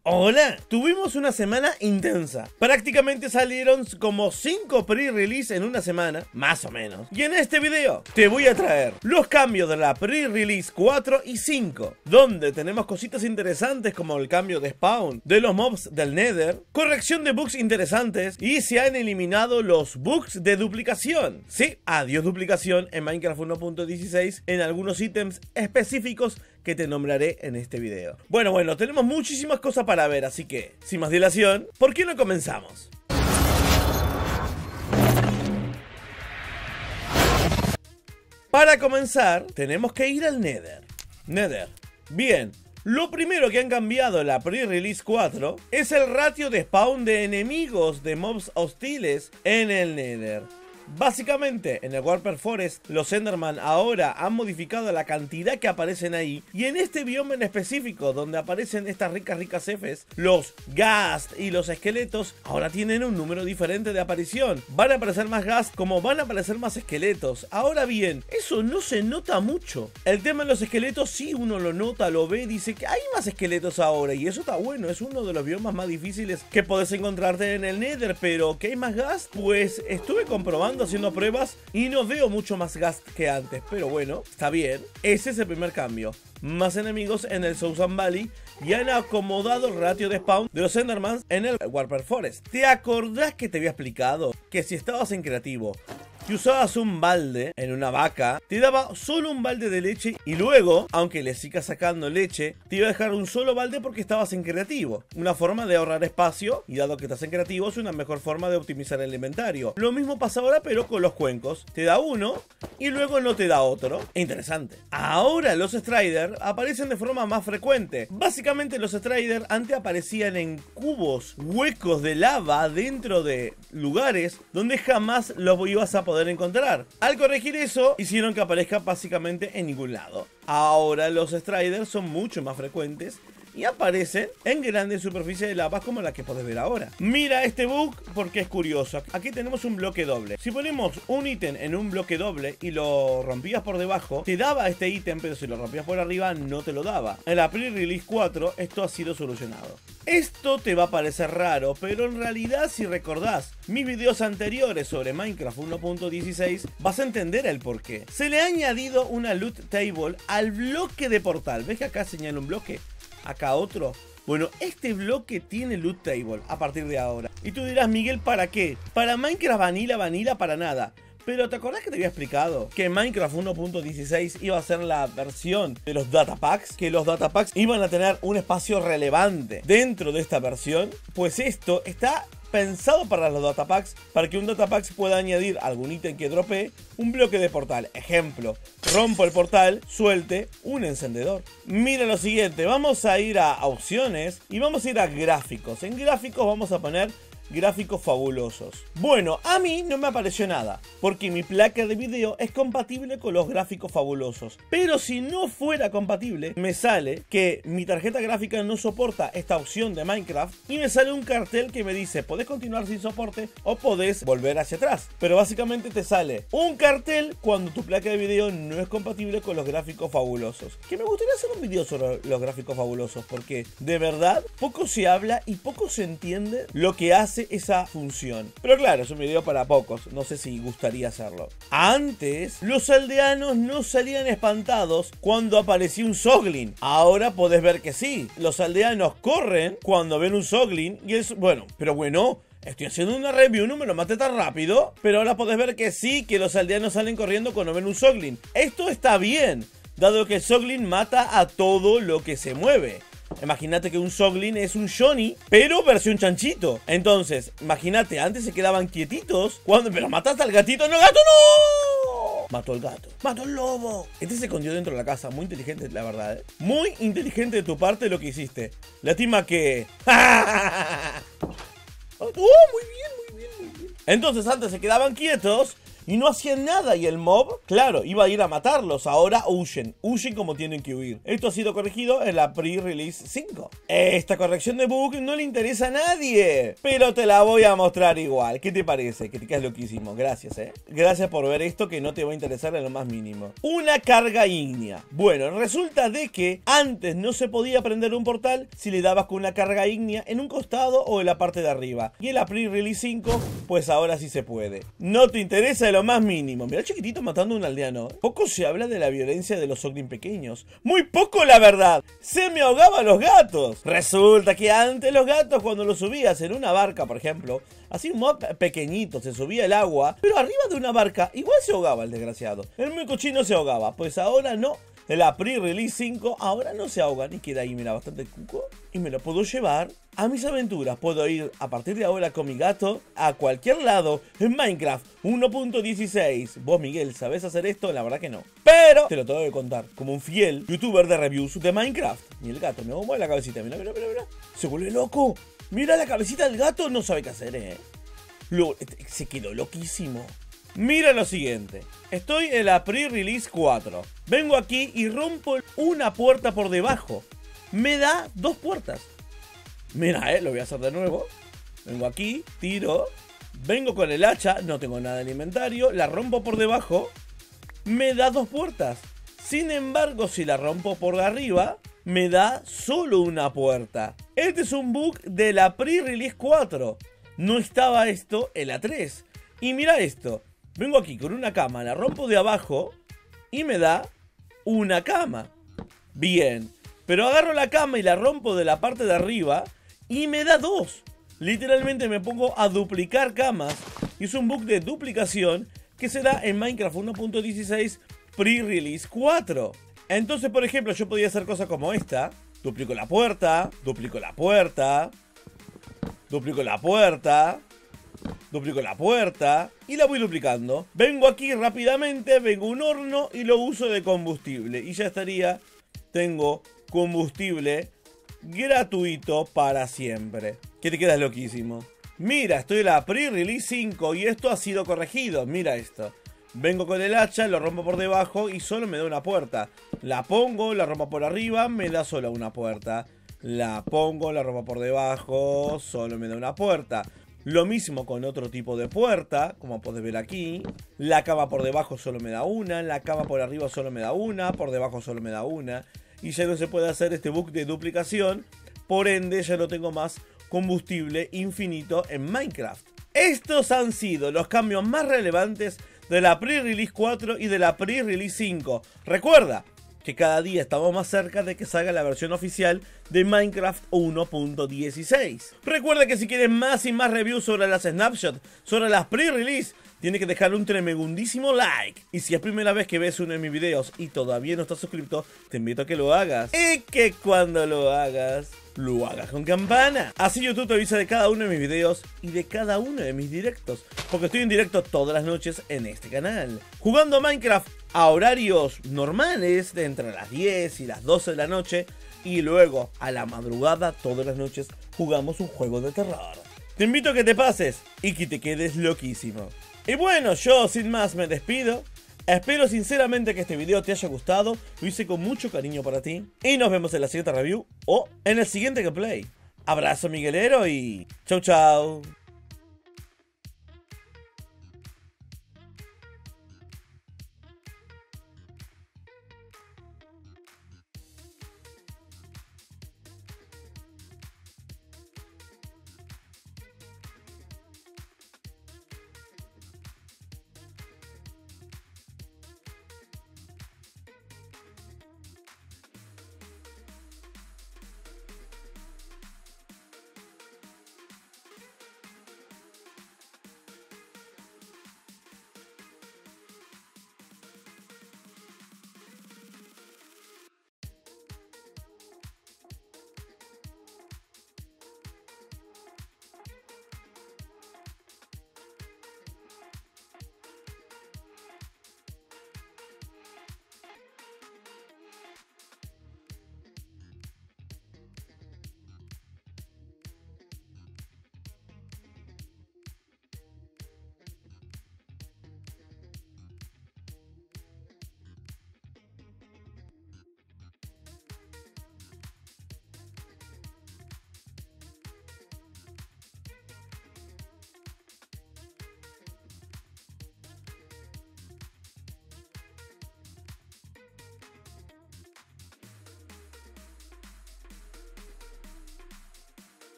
Hola, tuvimos una semana intensa. Prácticamente salieron como 5 pre-release en una semana, más o menos. Y en este video te voy a traer los cambios de la pre-release 4 y 5, donde tenemos cositas interesantes como el cambio de spawn de los mobs del Nether, corrección de bugs interesantes y se han eliminado los bugs de duplicación. Sí, adiós duplicación en Minecraft 1.16 en algunos ítems específicos que te nombraré en este video. Bueno, tenemos muchísimas cosas para ver, así que, sin más dilación, ¿por qué no comenzamos? Para comenzar, tenemos que ir al Nether. Bien, lo primero que han cambiado en la pre-release 4 es el ratio de spawn de enemigos de mobs hostiles en el Nether. Básicamente, en el Warper Forest, los Enderman ahora han modificado la cantidad que aparecen ahí. Y en este bioma en específico, donde aparecen estas ricas Fs, los Ghast y los esqueletos, ahora tienen un número diferente de aparición. Van a aparecer más Ghast como van a aparecer más esqueletos. Ahora bien, eso no se nota mucho. El tema de los esqueletos sí uno lo nota, lo ve, dice que hay más esqueletos ahora. Y eso está bueno, es uno de los biomas más difíciles que podés encontrarte en el Nether. Pero, ¿qué hay más Ghast? Pues estuve comprobando, haciendo pruebas y no veo mucho más Ghast que antes, pero bueno, está bien. Ese es el primer cambio. Más enemigos en el Southern Valley y han acomodado el ratio de spawn de los Endermans en el Warper Forest. ¿Te acordás que te había explicado que si estabas en creativo y usabas un balde en una vaca, te daba solo un balde de leche y luego, aunque le sigas sacando leche, te iba a dejar un solo balde porque estabas en creativo? Una forma de ahorrar espacio, y dado que estás en creativo es una mejor forma de optimizar el inventario. Lo mismo pasa ahora pero con los cuencos. Te da uno y luego no te da otro. Interesante. Ahora los Strider aparecen de forma más frecuente. Básicamente los Strider antes aparecían en cubos huecos de lava dentro de lugares donde jamás los ibas a poder encontrar. Al corregir eso, hicieron que aparezca básicamente en ningún lado. Ahora los Striders son mucho más frecuentes y aparecen en grandes superficies de lava como la que podés ver ahora. Mira este bug porque es curioso. Aquí tenemos un bloque doble. Si ponemos un ítem en un bloque doble y lo rompías por debajo, te daba este ítem, pero si lo rompías por arriba no te lo daba. En la pre-release 4 esto ha sido solucionado. Esto te va a parecer raro, pero en realidad si recordás mis videos anteriores sobre Minecraft 1.16 vas a entender el porqué. Se le ha añadido una loot table al bloque de portal. ¿Ves que acá señala un bloque? Acá otro. Bueno, este bloque tiene loot table a partir de ahora. Y tú dirás, Miguel, ¿para qué? Para Minecraft Vanilla, para nada. Pero ¿te acordás que te había explicado que Minecraft 1.16 iba a ser la versión de los datapacks? Que los datapacks iban a tener un espacio relevante dentro de esta versión. Pues esto está pensado para los datapacks, para que un datapack pueda añadir algún ítem que dropee un bloque de portal. Ejemplo, rompo el portal, suelte un encendedor. Mira lo siguiente, vamos a ir a opciones y vamos a ir a gráficos. En gráficos vamos a poner gráficos fabulosos. Bueno, a mí no me apareció nada, porque mi placa de video es compatible con los gráficos fabulosos. Pero si no fuera compatible, me sale que mi tarjeta gráfica no soporta esta opción de Minecraft y me sale un cartel que me dice, podés continuar sin soporte o podés volver hacia atrás. Pero básicamente te sale un cartel cuando tu placa de video no es compatible con los gráficos fabulosos. Que me gustaría hacer un video sobre los gráficos fabulosos, porque de verdad poco se habla y poco se entiende lo que hace esa función. Pero claro, es un video para pocos, no sé si gustaría hacerlo. Antes, los aldeanos no salían espantados cuando aparecía un Zoglin. Ahora podés ver que sí. Los aldeanos corren cuando ven un Zoglin y es bueno, pero bueno, estoy haciendo una review, no me lo maté tan rápido. Pero ahora podés ver que sí, que los aldeanos salen corriendo cuando ven un Zoglin. Esto está bien, dado que el Zoglin mata a todo lo que se mueve. Imagínate que un Zoglin es un Johnny, pero versión chanchito. Entonces, imagínate, antes se quedaban quietitos pero mataste al gatito. ¡No, gato, no! Mató al gato, mató al lobo. Este se escondió dentro de la casa, muy inteligente la verdad, ¿eh? Muy inteligente de tu parte lo que hiciste. Lástima que... ¡Oh, muy bien! Entonces antes se quedaban quietos y no hacían nada y el mob, claro, iba a ir a matarlos. Ahora huyen como tienen que huir. Esto ha sido corregido en la pre-release 5. Esta corrección de bug no le interesa a nadie, pero te la voy a mostrar igual. ¿Qué te parece? Que te quedas loquísimo. Gracias, gracias por ver esto que no te va a interesar en lo más mínimo. Una carga ígnea. Bueno, resulta de que antes no se podía prender un portal si le dabas con una carga ígnea en un costado o en la parte de arriba. Y en la pre-release 5, pues ahora sí se puede. No te interesa de lo más mínimo. Mira, chiquitito matando a un aldeano. Poco se habla de la violencia de los Oglin pequeños. Muy poco, la verdad. Se me ahogaban los gatos. Resulta que antes los gatos, cuando los subías en una barca, por ejemplo, así un mob pequeñito, se subía el agua, pero arriba de una barca igual se ahogaba el desgraciado. El muy cochino se ahogaba. Pues ahora no. En la pre-release 5 ahora no se ahogan y queda ahí, mira, bastante cuco. Y me lo puedo llevar a mis aventuras. Puedo ir a partir de ahora con mi gato a cualquier lado en Minecraft 1.16. Vos, Miguel, ¿sabés hacer esto? La verdad que no. Pero te lo tengo que contar como un fiel youtuber de reviews de Minecraft. Y el gato me mueve la cabecita. Mira, mira, mira, mira. Se vuelve loco. Mira la cabecita del gato. No sabe qué hacer, se quedó loquísimo. Mira lo siguiente. Estoy en la pre-release 4. Vengo aquí y rompo una puerta por debajo. Me da 2 puertas. Mira, lo voy a hacer de nuevo. Vengo aquí, tiro. Vengo con el hacha, no tengo nada de inventario. La rompo por debajo. Me da 2 puertas. Sin embargo, si la rompo por arriba, me da solo una puerta. Este es un bug de la pre-release 4. No estaba esto en la 3. Y mira esto. Vengo aquí con una cama, la rompo de abajo y me da una cama. Bien, pero agarro la cama y la rompo de la parte de arriba y me da 2. Literalmente me pongo a duplicar camas y es un bug de duplicación que se da en Minecraft 1.16 pre-release 4. Entonces, por ejemplo, yo podía hacer cosas como esta. Duplico la puerta, duplico la puerta, duplico la puerta, duplico la puerta y la voy duplicando. Vengo aquí rápidamente, vengo a un horno y lo uso de combustible. Y ya estaría, tengo combustible gratuito para siempre. Que te quedas loquísimo. Mira, estoy en la pre-release 5 y esto ha sido corregido. Mira esto. Vengo con el hacha, lo rompo por debajo y solo me da una puerta. La pongo, la rompo por arriba, me da solo una puerta. La pongo, la rompo por debajo, solo me da una puerta. Lo mismo con otro tipo de puerta, como podés ver aquí. La cama por debajo solo me da una, la cama por arriba solo me da una, por debajo solo me da una. Y ya no se puede hacer este bug de duplicación, por ende ya no tengo más combustible infinito en Minecraft. Estos han sido los cambios más relevantes de la pre-release 4 y de la pre-release 5. Recuerda que cada día estamos más cerca de que salga la versión oficial de Minecraft 1.16. Recuerda que si quieres más y más reviews sobre las snapshots, sobre las pre-release, tienes que dejar un tremendísimo like. Y si es primera vez que ves uno de mis videos y todavía no estás suscrito, te invito a que lo hagas. Y que cuando lo hagas con campana. Así YouTube te avisa de cada uno de mis videos y de cada uno de mis directos. Porque estoy en directo todas las noches en este canal. Jugando Minecraft a horarios normales, de entre las 10 y las 12 de la noche. Y luego a la madrugada todas las noches jugamos un juego de terror. Te invito a que te pases y que te quedes loquísimo. Y bueno, yo sin más me despido. Espero sinceramente que este video te haya gustado. Lo hice con mucho cariño para ti. Y nos vemos en la siguiente review o en el siguiente gameplay. Abrazo miguelero y chau chau.